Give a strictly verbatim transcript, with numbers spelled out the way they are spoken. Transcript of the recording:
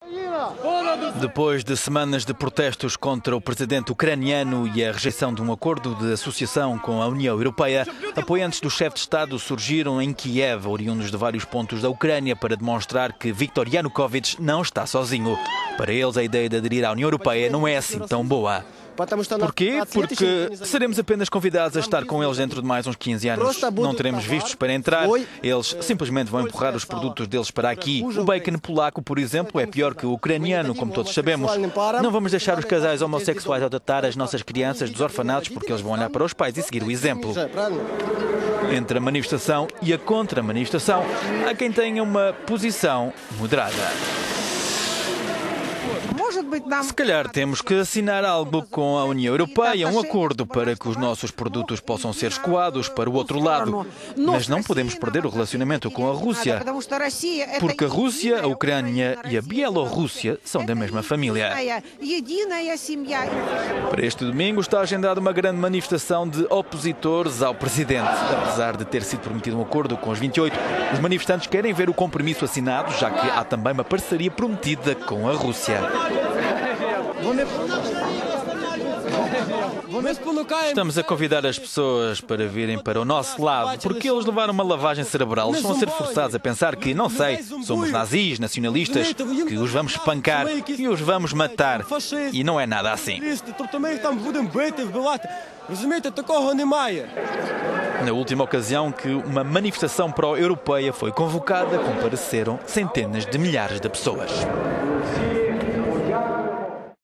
Depois de semanas de protestos contra o presidente ucraniano e a rejeição de um acordo de associação com a União Europeia, apoiantes do chefe de Estado surgiram em Kiev, oriundos de vários pontos da Ucrânia, para demonstrar que Viktor Yanukovych não está sozinho. Para eles, a ideia de aderir à União Europeia não é assim tão boa. Porquê? Porque seremos apenas convidados a estar com eles dentro de mais uns quinze anos. Não teremos vistos para entrar. Eles simplesmente vão empurrar os produtos deles para aqui. O bacon polaco, por exemplo, é pior que o ucraniano, como todos sabemos. Não vamos deixar os casais homossexuais adotar as nossas crianças dos orfanatos porque eles vão olhar para os pais e seguir o exemplo. Entre a manifestação e a contra-manifestação, há quem tenha uma posição moderada. Se calhar temos que assinar algo com a União Europeia, um acordo para que os nossos produtos possam ser escoados para o outro lado. Mas não podemos perder o relacionamento com a Rússia, porque a Rússia, a Ucrânia e a Bielorrússia são da mesma família. Para este domingo está agendada uma grande manifestação de opositores ao presidente. Apesar de ter sido prometido um acordo com os vinte e oito, os manifestantes querem ver o compromisso assinado, já que há também uma parceria prometida com a Rússia. Estamos a convidar as pessoas para virem para o nosso lado, porque eles levaram uma lavagem cerebral. Eles estão a ser forçados a pensar que, não sei, somos nazis, nacionalistas, que os vamos espancar e os vamos matar. E não é nada assim. Na última ocasião que uma manifestação pró-europeia foi convocada, compareceram centenas de milhares de pessoas.